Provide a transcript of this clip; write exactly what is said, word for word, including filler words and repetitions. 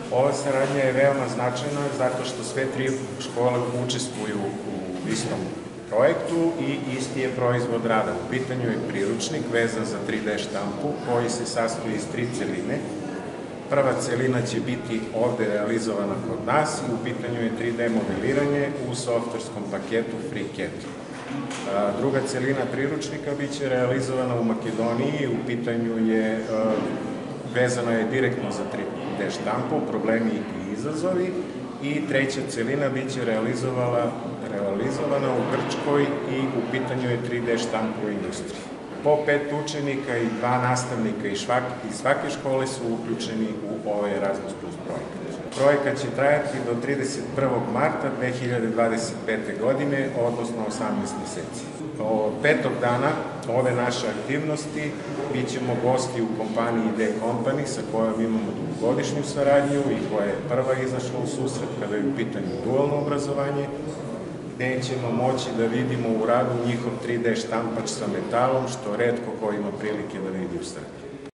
Ova saradnja je veoma značajna zato što sve tri škole učestvuju u istom projektu i isti je proizvod rada. U pitanju je priručnik vezan za tri D štampu koji se sastoji iz tri celine. Prva celina će biti ovde realizovana kod nas i u pitanju je tri D modeliranje u softverskom paketu FreeCAD. Druga celina priručnika biće realizovana u Makedoniji, u pitanju je, vezana je direktno za tri D štampu, problemi i izazovi, i treća celina biće realizovana u Grčkoj i u pitanju je tri D štamp u industriji. Po pet učenika i dva nastavnika iz svake škole su uključeni u ovaj Erasmus Plus projekat. Projekat će trajati do trideset prvog marta dve hiljade dvadeset pete. godine, odnosno osamnaest meseci. Od petog dana ove naše aktivnosti bit ćemo gosti u kompaniji D Company sa kojom imamo dugogodišnju saradnju i koja je prva izašla u susret kada je u pitanju dualno obrazovanje, gde ćemo moći da vidimo u radu njihov tri D štampač sa metalom, što retko ko ima prilike da vidi u Srbiji.